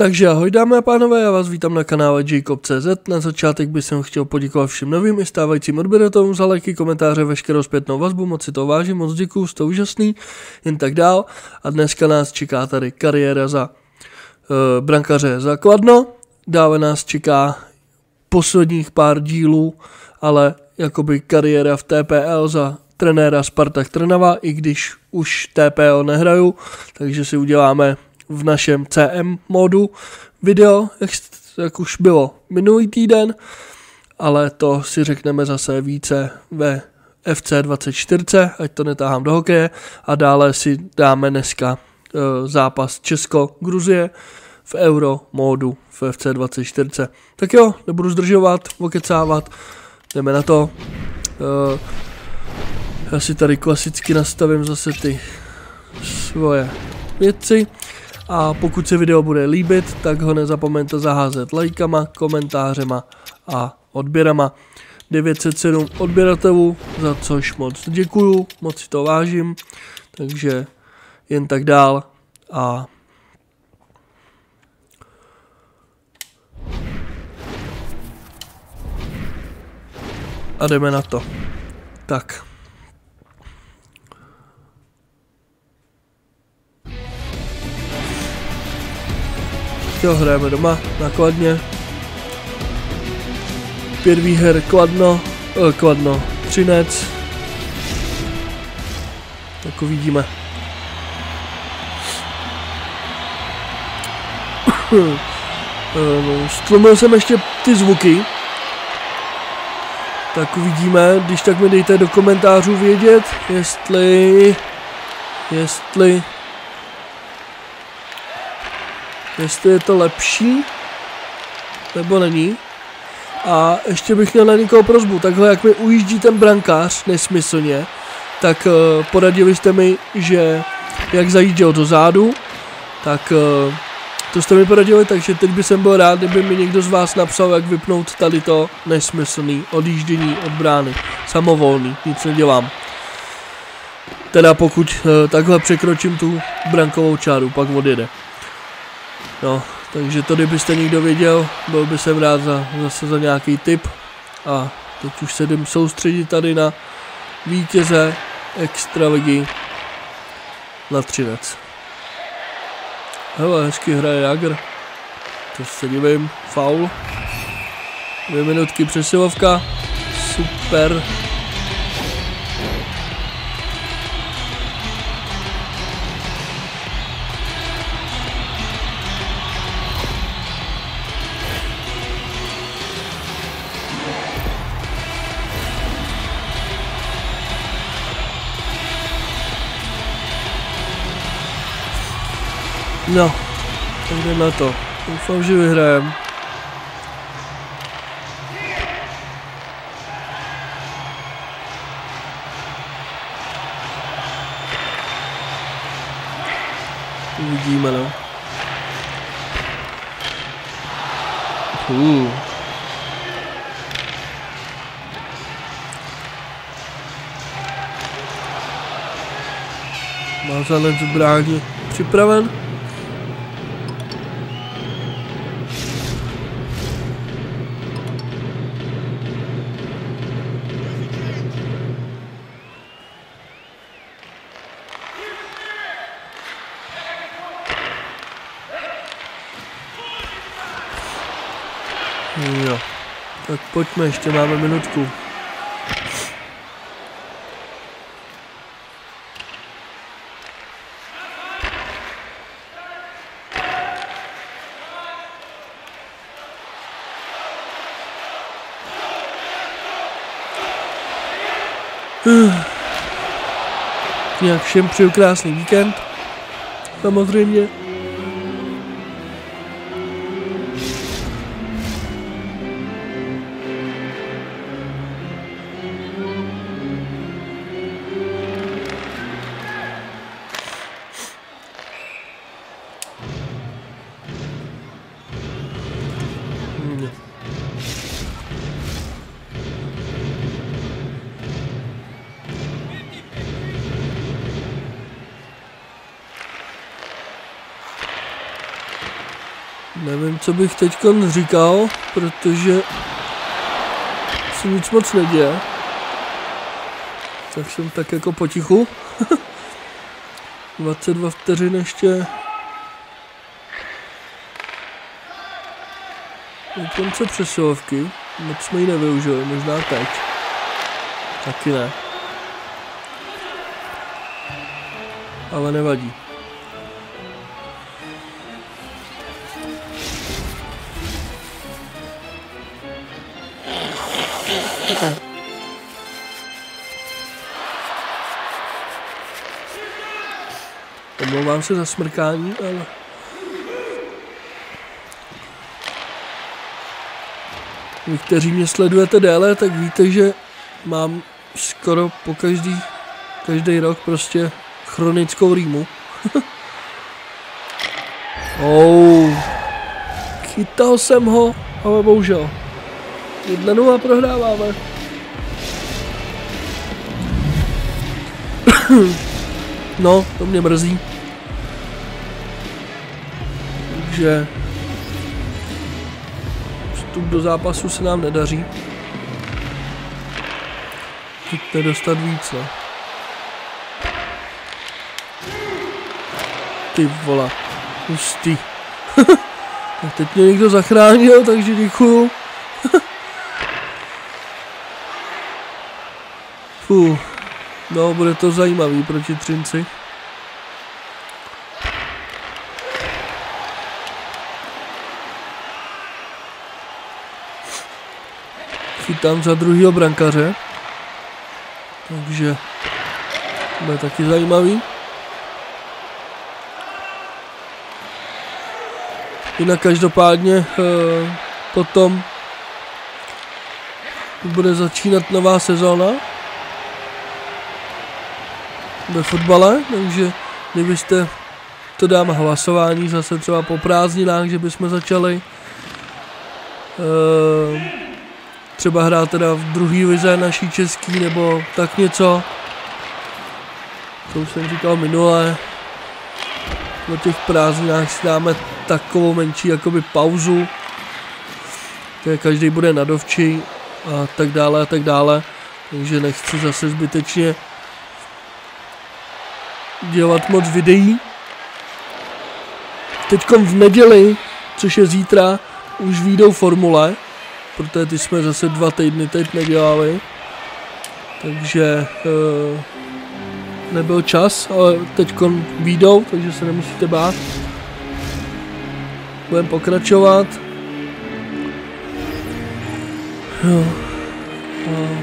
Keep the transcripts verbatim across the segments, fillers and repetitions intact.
Takže ahoj dámy a pánové, já vás vítám na kanále Jacob tečka cé zet. Na začátek bych jsem chtěl poděkovat všem novým i stávajícím odběratelům za lajky, komentáře, veškerou zpětnou vazbu, moc si to vážím, moc děkuju, jste úžasný, jen tak dál. A dneska nás čeká tady kariéra za uh, brankaře za Kladno, dále nás čeká posledních pár dílů, ale jakoby kariéra v T P L za trenéra Spartak Trnava, i když už T P L nehraju, takže si uděláme v našem C M modu video, jak, jak už bylo minulý týden, ale to si řekneme zase více ve F C dvacet čtyři, ať to netáhám do hokeje, a dále si dáme dneska e, zápas Česko-Gruzie v Euro módu v F C dvacet čtyři. Tak jo, nebudu zdržovat, okecávat, jdeme na to. E, já si tady klasicky nastavím zase ty svoje věci. A pokud se video bude líbit, tak ho nezapomeňte zaházet lajkama, komentářema a odběrama. devět set sedm odběratelů, za což moc děkuju, moc si to vážím, takže jen tak dál a a jdeme na to. Tak. Jo, hrajeme doma na Kladně. Pět výher Kladno, eh, Kladno, Třinec. Tak uvidíme. Stlumil jsem ještě ty zvuky. Tak uvidíme, když tak mi dejte do komentářů vědět, jestli, jestli, jestli je to lepší, nebo není. A ještě bych měl na někoho prosbu, takhle jak mi ujíždí ten brankář nesmyslně, tak uh, poradili jste mi, že jak zajížděl do zádu, tak uh, to jste mi poradili, takže teď bych byl rád, kdyby mi někdo z vás napsal, jak vypnout tady to nesmyslný odjíždění od brány. Samovolný, nic nedělám. Teda pokud uh, takhle překročím tu brankovou čáru, pak odjede. No, takže to kdybyste někdo věděl, byl by jsem rád za, zase za nějaký tip. A teď už se jdem soustředit tady na vítěze extraligy na Třinec. Hele, hezky hraje Jagr. To se divím, faul. Dvě minutky přesilovka. Super. No, tak jdeme na to. Doufám, že vyhrajem. Uvidíme, no. Uh. Mázanec v bráně připraven. Jo, tak pojďme, ještě máme minutku. Nějak všem přeju krásný víkend, samozřejmě. Nevím, co bych teď říkal, protože se nic moc neděje. Tak jsem tak jako potichu. dvacet dva vteřin ještě. Do konce přesilovky. Moc jsme ji nevyužili, možná teď. Taky ne. Ale nevadí. Omlouvám se za smrkání, ale... Vy, kteří mě sledujete déle, tak víte, že mám skoro po každý, každý rok prostě chronickou rýmu. oh, chytal jsem ho, ale bohužel. Jedna nula prohráváme. No, to mě mrzí. Takže vstup do zápasu se nám nedaří. Pojďte dostat víc, no. Ty vola, hustý. Tak teď mě někdo zachránil, takže děkuju. Fuh. No, bude to zajímavý proti Třinci. Chytám za druhýho brankaře. Takže bude taky zajímavý. Jinak každopádně eh, potom bude začínat nová sezóna ve fotbale, takže kdybyste, to dám hlasování zase třeba po prázdninách, že bychom začali uh, třeba hrát teda v druhé lize naší český nebo tak něco. To už jsem říkal minule. Na těch prázdninách si dáme takovou menší jakoby pauzu, kde každý bude na dovči a tak dále a tak dále, takže nechci zase zbytečně dělat moc videí. Teďkom v neděli, což je zítra, už vyjdou formule, protože ty jsme zase dva týdny teď nedělali, takže uh, nebyl čas, ale teďkom vyjdou, takže se nemusíte bát. Budeme pokračovat. Jo. A,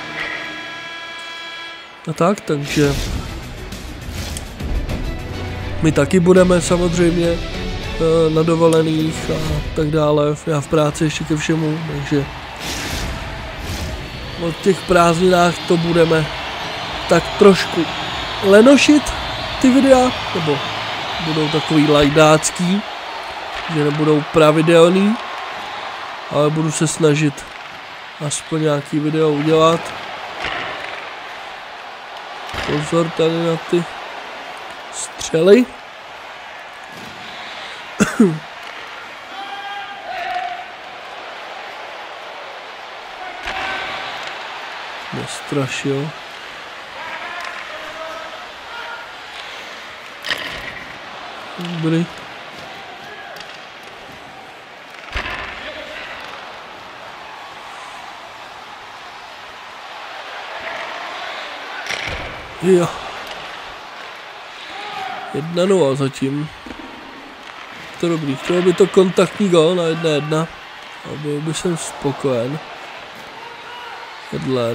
a tak, takže my taky budeme samozřejmě na dovolených a tak dále. Já v práci ještě ke všemu, takže od těch prázdninách to budeme tak trošku lenošit ty videa, nebo budou takový lajdácký, že nebudou pravidelný, ale budu se snažit aspoň nějaký video udělat. Pozor tady na ty střely. Nestrašil. Dobrý. Jo. Jedna nula zatím. To dobrý. Chtělo by to kontaktní gól na jedna jedna. A byl by jsem spokojen. Hedler.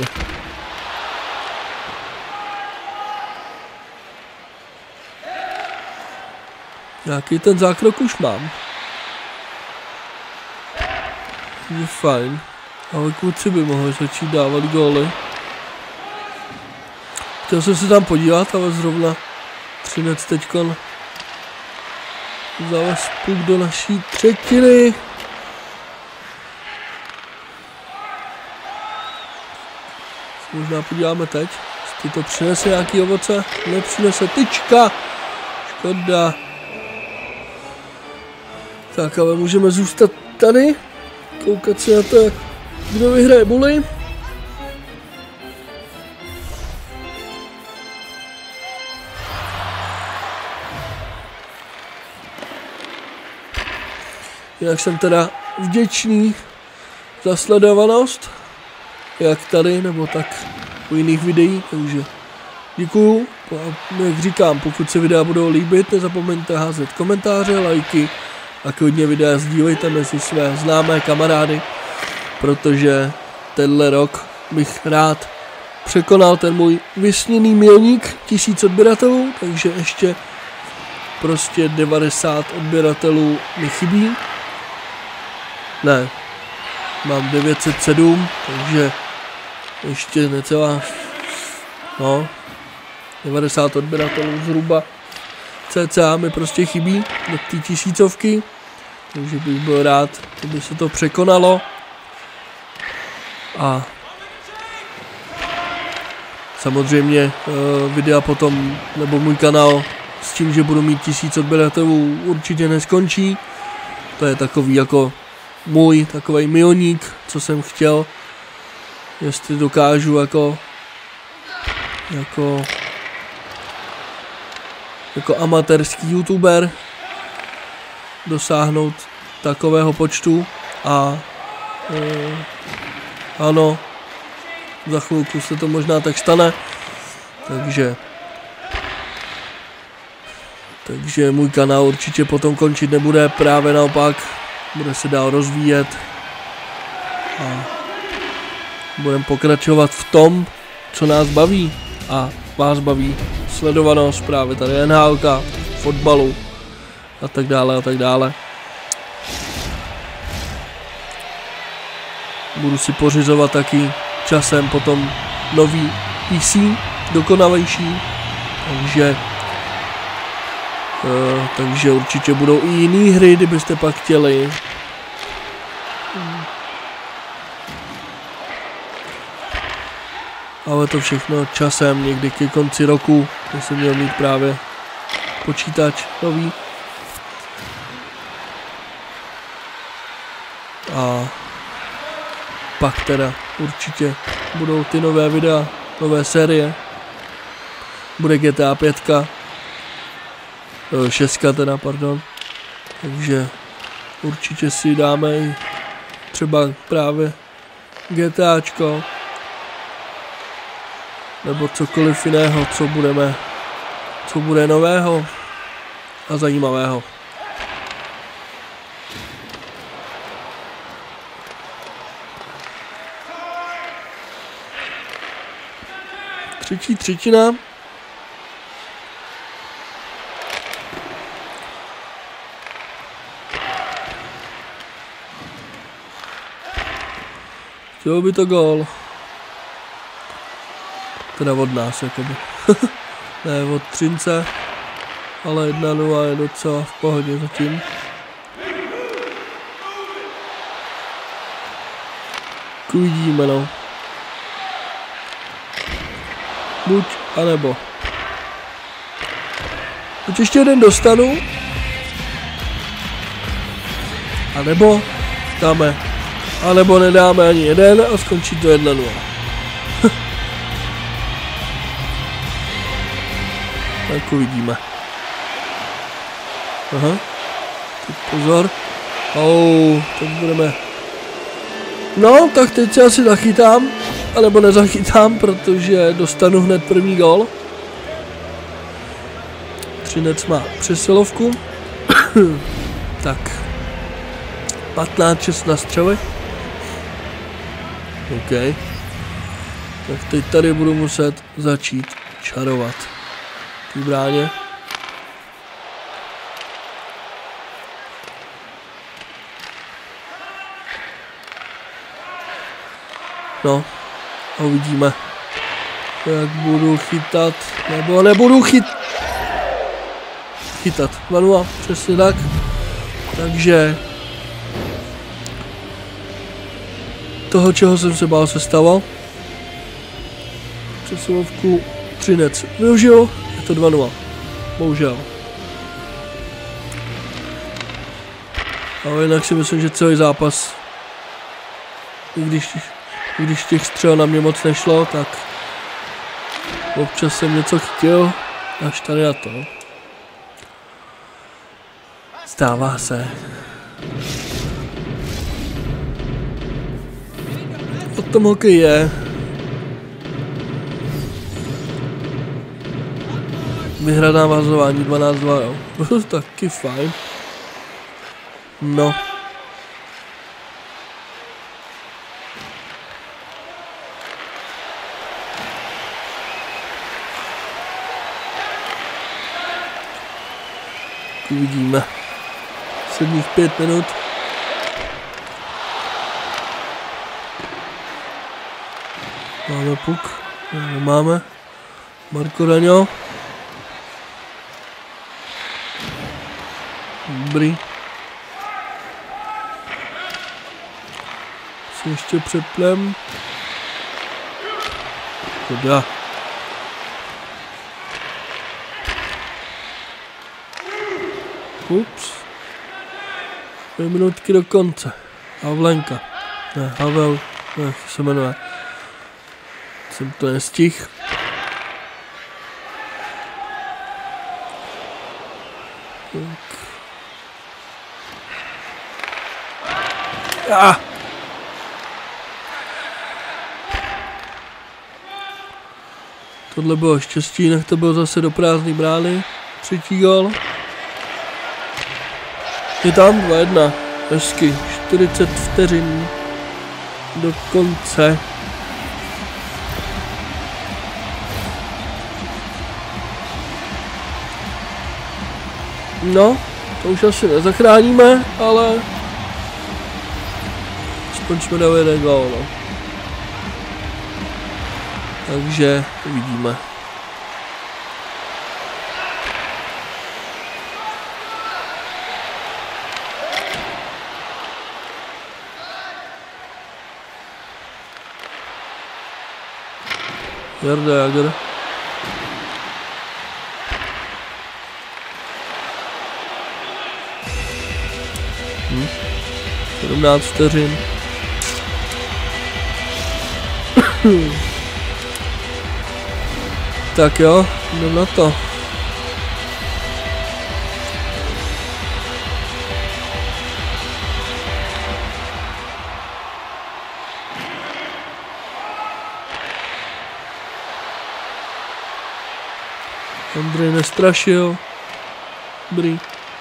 Nějaký ten zákrok už mám. Je fajn. Ale kluci by mohli začít dávat góly. Chtěl jsem se tam podívat, ale zrovna Třinec teďkon zavez puk do naší třetiny. Možná podíváme teď, jestli to přinese nějaký ovoce. Nepřinese, tyčka. Škoda. Tak, ale můžeme zůstat tady, koukat se na to, kdo vyhraje bully. Jinak jsem teda vděčný za sledovanost, jak tady, nebo tak u jiných videí, takže děkuju. Jak říkám, pokud se videa budou líbit, nezapomeňte házet komentáře, lajky a klidně videa sdílejte mezi své známé kamarády, protože tenhle rok bych rád překonal ten můj vysněný milník tisíc odběratelů, takže ještě prostě devadesát odběratelů mi chybí. Ne, mám devět set sedm, takže ještě necelá, no, devadesát odběratelů zhruba cca mi prostě chybí do té tisícovky, takže bych byl rád, kdyby se to překonalo. A samozřejmě uh, videa potom, nebo můj kanál s tím, že budu mít tisíc odběratelů, určitě neskončí. To je takový jako můj takový milník, co jsem chtěl, jestli dokážu jako jako jako amatérský youtuber dosáhnout takového počtu a e, ano, za chvilku se to možná tak stane, takže takže můj kanál určitě potom končit nebude, právě naopak bude se dál rozvíjet a budeme pokračovat v tom, co nás baví a vás baví sledovanost, právě tady N H L ka, fotbalu a tak dále a tak dále. Budu si pořizovat taky časem potom nový P C, dokonalejší, takže uh, takže určitě budou i jiné hry, kdybyste pak chtěli. Ale to všechno časem, někdy ke konci roku, kdy jsem měl mít právě počítač nový. A pak teda určitě budou ty nové videa, nové série. Bude G T A pět, šest teda, pardon. Takže určitě si dáme i třeba právě GTAčko. Nebo cokoliv jiného, co budeme, co bude nového a zajímavého. Třetí třetina. Chtělo by to gól. Teda od nás, jakoby. Ne, od Třince, ale jedna nula je docela v pohodě zatím. Uvidíme, no. Buď, anebo. Buď ještě jeden dostanu, anebo dáme, anebo nedáme ani jeden a skončí to jedna nula. Tak uvidíme. Aha. Teď pozor. Oh, teď budeme. No, tak teď se asi zachytám. Anebo nezachytám, protože dostanu hned první gól. Třinec má přesilovku. Tak. patnáct šest na střely. OK. Tak teď tady budu muset začít čarovat. V bráně. No, a uvidíme, jak budu chytat, nebo nebudu chyt... chytat. dva nula, přesně tak. Takže toho, čeho jsem se bál, se stalo. Přesilovku Třinec využil. Je to dva nula. Bohužel. Ale jinak si myslím, že celý zápas, i když, i když těch střel na mě moc nešlo, tak občas jsem něco chtěl, až tady na to. Stává se. O tom hokej je. Vyhraná vazování dvanáct dva, jo. Taky fajn. No. Uvidíme. Sedmých pět minut. Máme puk. Máme. Marco Raňo. Dobrý. Si ještě přeplem. Koda. Ups. Dvě minutky do konce. Havlenka. Ne, Havel. Ne, jak se jmenuje. Jsem to nestihl. Tak. Ah. Tohle bylo štěstí, jinak to bylo zase do prázdné brány. Třetí gól. Je tam dva jedna. Hezky. čtyřicet vteřin do konce. No, to už asi nezachráníme, ale aspoň jsme dali jeden gól, no. Takže uvidíme. Jarda Jager. Hm. sedmnáct vteřin. Tak jo, jdem na to. Andrej nestrašil. Dobrý.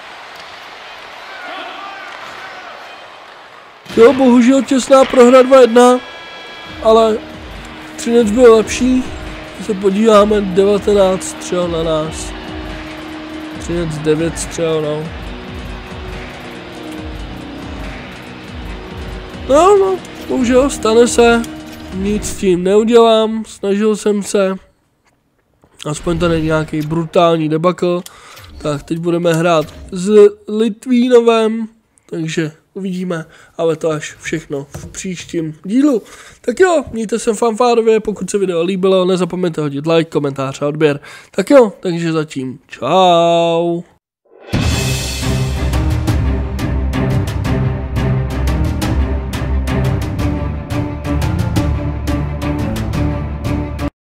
Jo, bohužel těsná prohra dva jedna, ale Třinec byl lepší. Když se podíváme, devatenáct střel na nás. Třinec devět střel, no. No, no, bohužel stane se. Nic s tím neudělám, snažil jsem se. Aspoň to není nějaký brutální debakl. Tak teď budeme hrát s Litvínovem, takže uvidíme, ale to až všechno v příštím dílu. Tak jo, mějte se fanfárově, pokud se video líbilo, nezapomeňte hodit like, komentář a odběr. Tak jo, takže zatím čau.